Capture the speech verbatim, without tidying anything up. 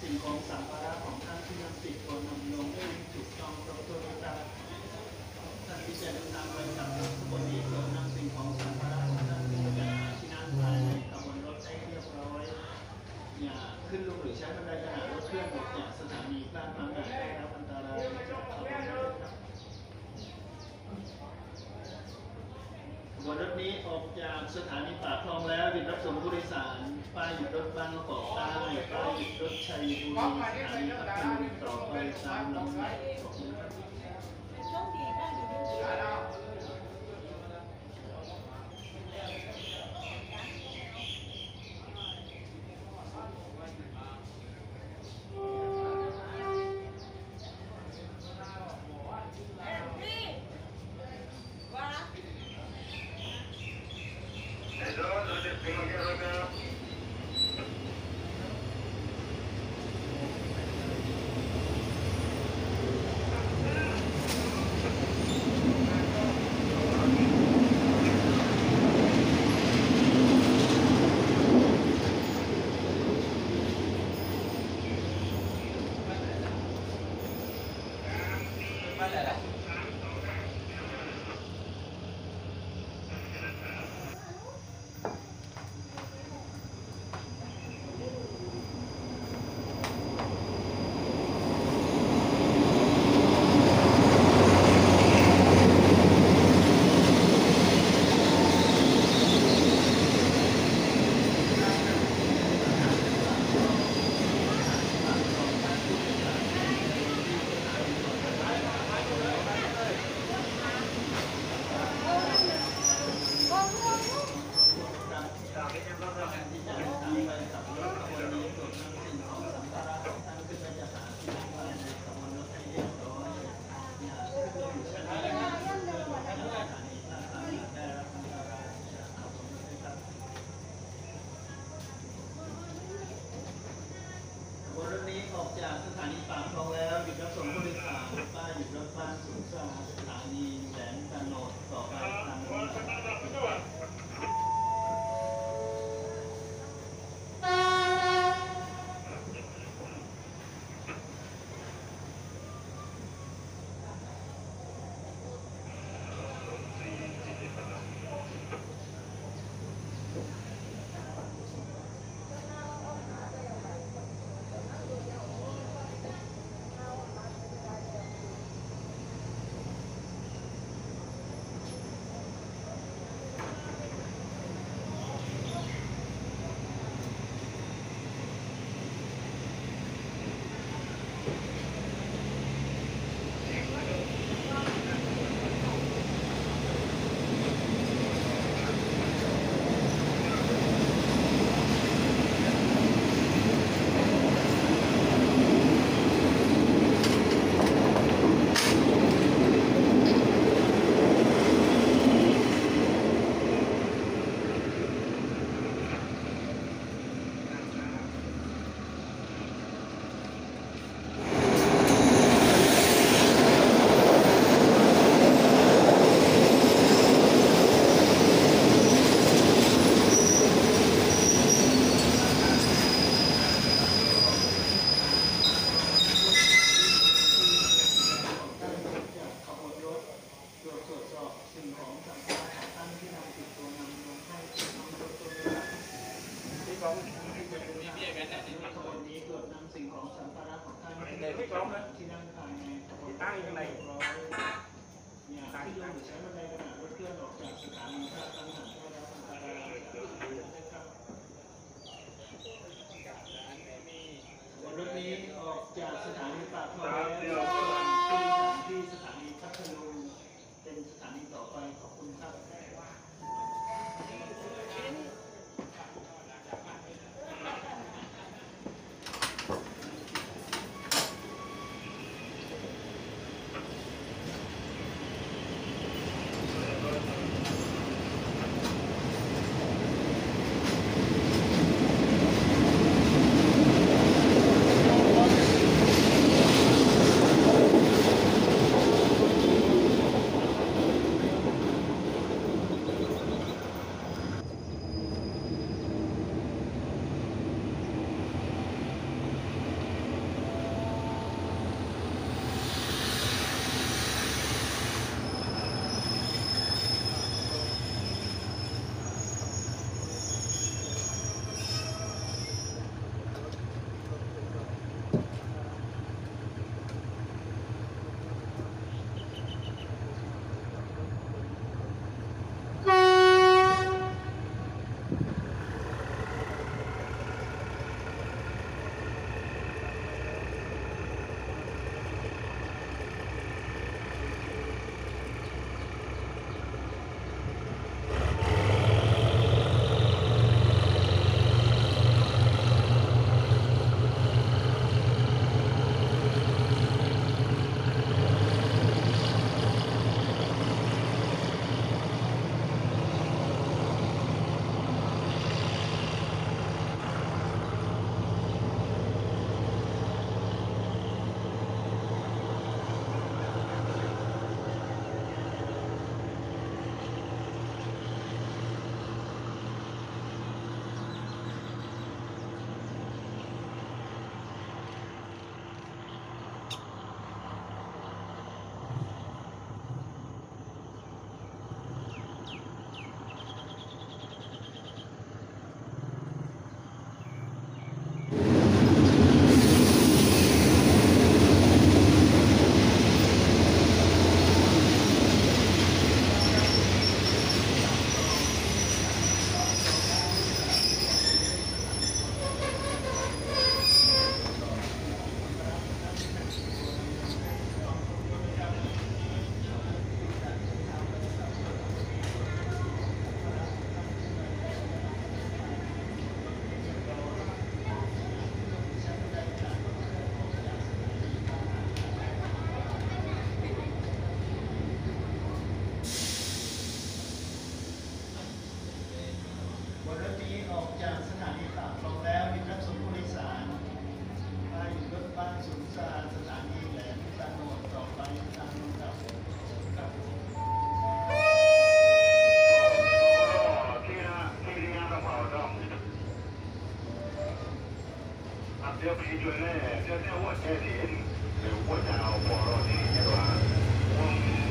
สิ่งของสัมภาระของท่านที่นำติดตัวนำลงได้ถูกต้องตรงตัวตามท่านที่จะเดินทางไปกับขบวนนี้โปรดนำสิ่งของสัมภาระของท่านขึ้นไปที่นั่งภายในขบวนรถให้เรียบร้อยอย่าขึ้นลงหรือใช้บันไดขณะรถเคลื่อนออกจากสถานีพลาดบางอาจได้รับอันตรายจากขบวนรถครับขบวนรถนี้ออกจากสถานีปากคลองแล้วหยุดรับส่งผู้โดยสารป้ายหยุดรถบางกอกใต้ป้ายหยุดรถชัยบุรีสถานีพัทลุงต่อไปตามลำดับขอบคุณครับจากสถานีปากคลองแล้วหยุดรับส่งผู้โดยสารป้ายหยุดรถบ้านสูงสาสถานีแสนกนกต่อไปทางรถที่นั่งภายในตั้งอยู่ในอย่าที่ลงหรือใช้บันไดขณะรถเคลื่อนออกจากสถานีท่าตั้งหันได้รับอันตรายนะครับวันรถนี้ออกจากสถานีปากคลองแล้วผู้โดยสารที่สถานีพัทลุงเป็นสถานีต่อไปขอบคุณครับ要批准呢，要在我这里，我到菠萝地的话，我。